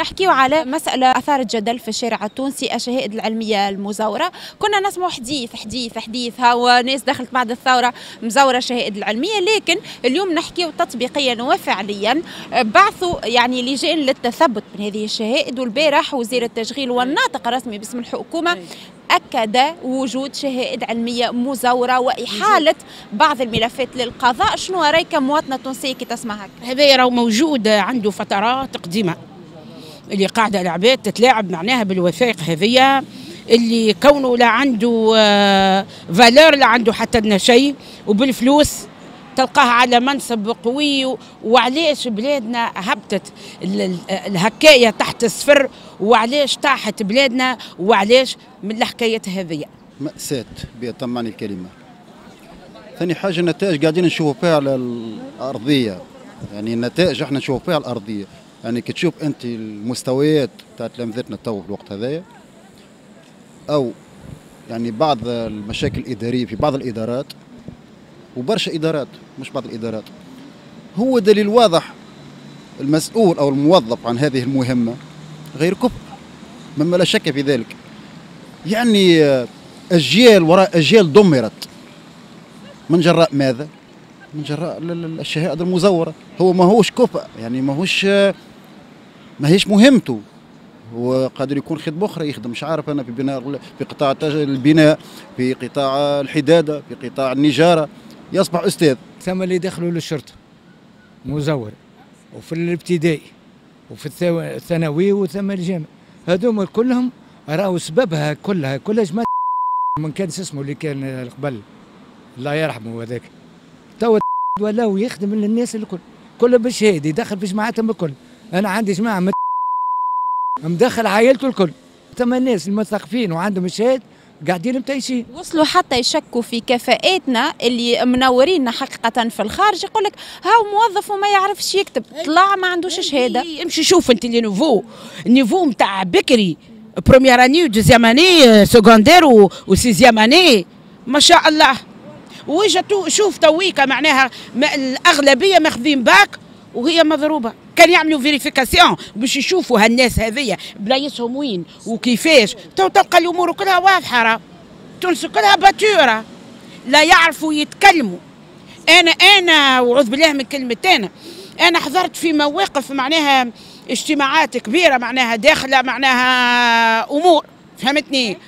نحكيو على مسألة أثارت جدل في الشارع التونسي، الشهائد العلمية المزورة. كنا نسمع حديث هاو ناس دخلت بعد الثورة مزورة الشهائد العلمية، لكن اليوم نحكيو تطبيقيا وفعليا. بعثوا يعني لجان للتثبت من هذه الشهائد، والبارح وزير التشغيل والناطق الرسمي باسم الحكومة أكد وجود شهائد علمية مزورة وإحالة بعض الملفات للقضاء. شنو رأيك كمواطنة تونسية كي تسمع هكا؟ هذا راهو موجود عنده فترات قديمة، اللي قاعدة العباد تتلاعب معناها بالوثائق هذية، اللي كونه لا عنده فالور لا عنده حتى لنا شيء، وبالفلوس تلقاه على منصب قوي. وعلاش بلادنا هبطت الهكاية تحت الصفر، وعلاش طاحت بلادنا، وعلاش من الحكايات هذه؟ مأساة بأتم معنى الكلمة. ثاني حاجة النتائج قاعدين نشوفوا فيها على الأرضية، يعني النتائج احنا نشوفوا فيها على الأرضية. يعني كي تشوف أنت المستويات تاع تلامذتنا تو في الوقت هذايا، أو يعني بعض المشاكل الإدارية في بعض الإدارات وبرشا إدارات، مش بعض الإدارات، هو دليل واضح المسؤول أو الموظف عن هذه المهمة غير كفء، مما لا شك في ذلك. يعني أجيال وراء أجيال دمرت من جراء ماذا؟ من جراء الشهائد المزورة. هو ماهوش كفء، يعني ماهيش مهمته. هو قادر يكون خدمة أخرى يخدم، مش عارف أنا، في بناء، في قطاع البناء، في قطاع الحدادة، في قطاع النجارة، يصبح أستاذ. ثم اللي دخلوا للشرطة مزور، وفي الابتدائي وفي الثانوي وثم الجامعة، هذوما كلهم راهو سببها كلها جماعة من كان اسمه اللي كان قبل الله يرحمه هذاك، توا ولاو يخدم للناس الكل، كله بالشهادة يدخل في جماعتهم الكل. أنا عندي جماعة مدخل عائلته الكل، ثم الناس المثقفين وعندهم الشهادة قاعدين متعيشين. وصلوا حتى يشكوا في كفاءاتنا اللي منورين حقيقة في الخارج، يقول لك هاو موظف وما يعرفش يكتب، طلع ما عندوش شهادة. امشي شوف انت اللي النيفو نتاع بكري، بروميير اني ودوزيام اني سكوندير وسيزيام اني، ما شاء الله. وجا شوف تويكا معناها الأغلبية ماخذين باك وهي مضروبة. كان يعملوا فيريفيكاسيون باش يشوفوا هالناس هذيا بلايصهم وين وكيفاش، تلقى الامور كلها واضحه. راه تونس كلها باتوره، لا يعرفوا يتكلموا. انا اعوذ بالله من كلمتين، انا حضرت في مواقف معناها اجتماعات كبيره معناها داخله معناها امور، فهمتني،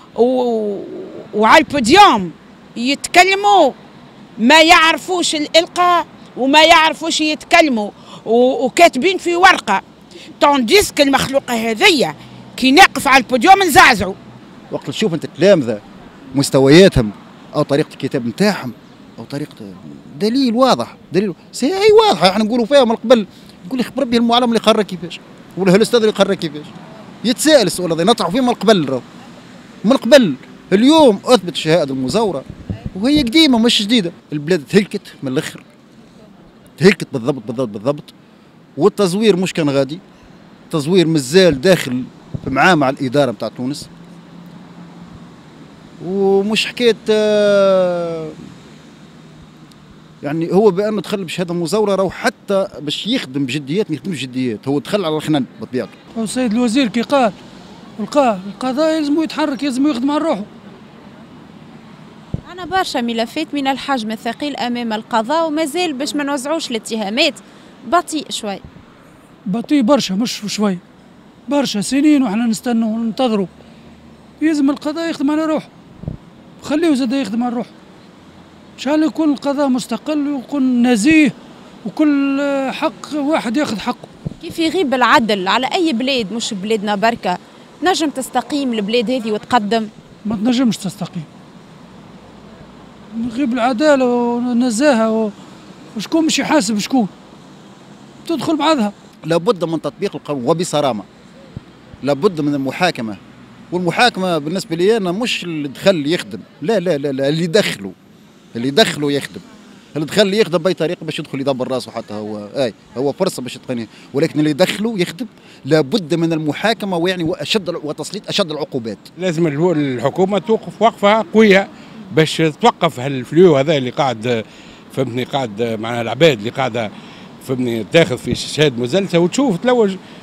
وعلى البوديوم يتكلموا ما يعرفوش الالقاء وما يعرفوش يتكلموا، وكاتبين في ورقه تونديسك المخلوقه هذيا كي نقف على البوديوم نزعزعوا. وقت تشوف انت التلامذه مستوياتهم او طريقه الكتاب نتاعهم او طريقه، دليل واضح، دليل اي واضحه. احنا نقولوا فيها من قبل، نقول لك بربي المعلم اللي قرر كيفاش، ولا الاستاذ اللي قرر كيفاش، يتساءل السؤال هذا، نطرحوا فيه من قبل. من قبل اليوم اثبت الشهاده المزوره وهي قديمه مش جديده. البلاد تهلكت من الاخر، تهلكت بالضبط. والتزوير مش كان غادي، التزوير مازال داخل معاه مع الاداره نتاع تونس، ومش حكايه يعني هو بانه دخل بشهاده مزوره، راهو حتى باش يخدم بجديات ما يخدمش بجديات، هو دخل على الخنان بطبيعته. والسيد الوزير كي قال القضاء يلزم يتحرك، يلزم يخدم على روحه. أنا برشا ملفات من الحجم الثقيل أمام القضاء، ومازال باش ما نوزعوش الاتهامات بطيء شوي. بطيء برشا، مش شوي، برشا سنين وإحنا نستنوا وننتظروا. يلزم القضاء يخدم على روحه، خليه زاد يخدم على روحه. إن شاء الله يكون القضاء مستقل ويكون نزيه، وكل حق واحد ياخذ حقه. كيف يغيب العدل على أي بلاد، مش بلادنا بركة، نجم تستقيم البلاد هذه وتقدم؟ ما تنجمش تستقيم. نغيب العداله والنزاهه وشكون مش يحاسب شكون، تدخل بعضها. لابد من تطبيق القانون وبصرامه، لابد من المحاكمه. والمحاكمه بالنسبه لي انا مش اللي دخل يخدم، لا لا لا, لا. اللي دخلوا يخدم، اللي دخل يخدم باي طريقه باش يدخل يدبر راسه، حتى هو فرصه باش يتقني، ولكن اللي دخلوا يخدم لابد من المحاكمه، ويعني وتسليط اشد العقوبات. لازم الحكومه توقف وقفه قويه باش توقف هالفلو هذا اللي قاعد، فهمتني، قاعد مع العباد اللي قاعده، فهمتني، تاخذ في شهاده مزلسه، وتشوف تلوج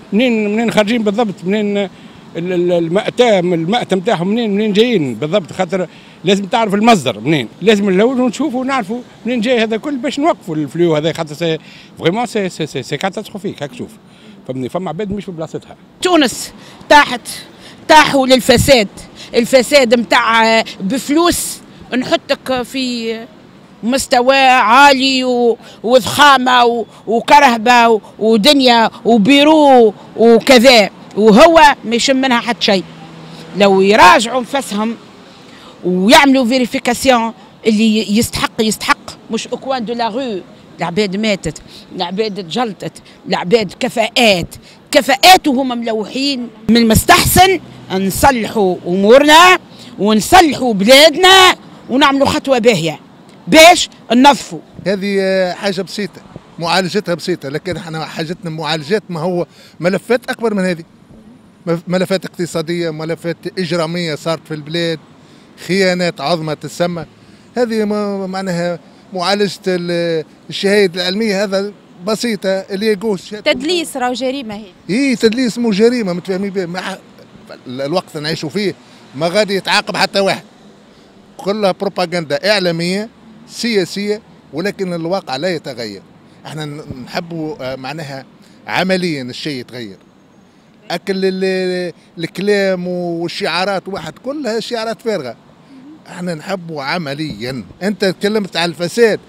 منين خارجين بالضبط، منين المأتم نتاعهم منين جايين بالضبط، خاطر لازم تعرف المصدر منين، لازم الاول نشوفوا ونعرفوا منين جاي هذا كل باش نوقفوا الفلو هذا، خاطر فريمون سي كاتاستروفيك هاك شوف، فهمني، فما عباد مش في بلاصتها. تونس طاحوا للفساد، الفساد نتاع بفلوس نحطك في مستوى عالي وضخامه وكرهبه ودنيا وبيرو وكذا، وهو ما يشم منها حتى شيء. لو يراجعوا نفسهم ويعملوا فيريفيكاسيون اللي يستحق، مش اكوان دو لا رو، العباد ماتت، العباد تجلطت، العباد كفاءات وهم ملوحين. من المستحسن نصلحوا امورنا ونصلحوا بلادنا ونعملوا خطوه باهيه باش ننظفوا. هذه حاجه بسيطه، معالجتها بسيطه، لكن احنا حاجتنا معالجات ما هو ملفات اكبر من هذه، ملفات اقتصاديه، ملفات اجراميه صارت في البلاد، خيانات عظمى تسمى. هذه معناها معالجه الشهايد العلميه هذا بسيطه، اللي يقول تدليس راهو جريمه هي تدليس مو جريمه، متفاهمين به. مع الوقت نعيشوا فيه ما غادي يتعاقب حتى واحد، كلها بروباغندا اعلاميه سياسيه، ولكن الواقع لا يتغير. احنا نحبوا معناها عمليا الشيء يتغير. اكل الكلام والشعارات واحد كلها شعارات فارغه، احنا نحبوا عمليا. انت تكلمت على الفساد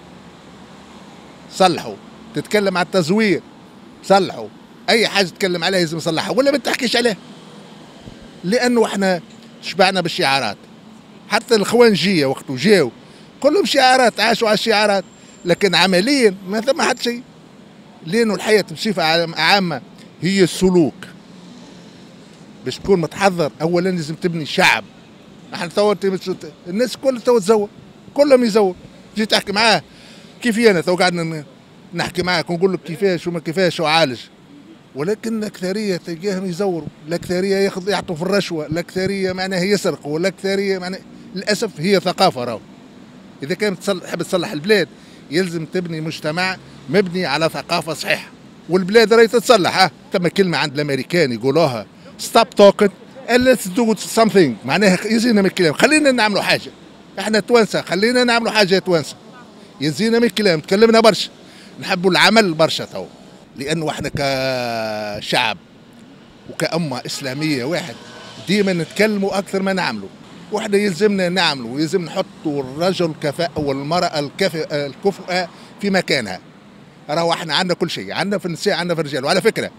صلحوا، تتكلم على التزوير صلحوا، اي حاجه تتكلم عليها لازم نصلحها، ولا ما تحكيش عليها، لانه احنا شبعنا بالشعارات. حتى الخوانجيه وقته جاوا كلهم شعارات، عاشوا على الشعارات، لكن عمليا ما ثم حد شيء. لانه الحياه بصفه عامه هي السلوك. باش تكون متحضر اولا لازم تبني شعب. احنا تو الناس كلها تو تزور، كلهم يزور. جيت تحكي معاه كيفي انا تو قاعد نحكي معاك ونقول لك كيفاش وما كيفاش وعالج، ولكن الاكثريه تلقاهم يزوروا، الاكثريه يعطوا في الرشوه، الاكثريه معناها يسرقوا، الاكثريه معناها للاسف هي ثقافه. راهو اذا كانت تحب تصلح البلاد يلزم تبني مجتمع مبني على ثقافه صحيحه، والبلاد راهي تتصلح. ثم كلمه عند الامريكان يقولوها stop talking and let's do something، معناها يزينا من الكلام، خلينا نعملوا حاجه. احنا توانسه خلينا نعملوا حاجه يا توانسه، يزينا من الكلام، تكلمنا برشا، نحبوا العمل برشا تو، لانه احنا كشعب وكأمة إسلامية واحد ديما نتكلموا أكثر ما نعملوا، واحنا يلزمنا نعملوا، ويلزم نحطوا الرجل كفاءة والمرأة الكفؤة في مكانها. راهو احنا عندنا كل شيء، عندنا في النساء عندنا في الرجال. وعلى فكرة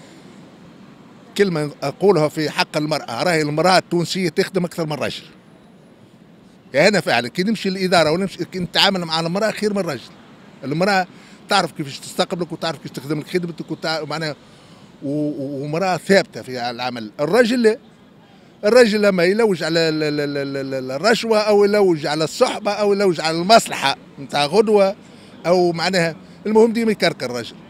كلمة أقولها في حق المرأة، راهي المرأة التونسية تخدم أكثر من الرجل. يعني أنا فعلا كي نمشي الإدارة ونمشي نتعامل مع المرأة خير من الرجل. المرأة تعرف كيفاش تستقبلك وتعرف كيفاش تخدم لك خدمتك معناها ومرأة ثابتة في العمل. الرجل لا، الرجل لما يلوج على الرشوة أو يلوج على الصحبة أو يلوج على المصلحة نتاع غدوة أو معناها المهم ديما يكركر الرجل.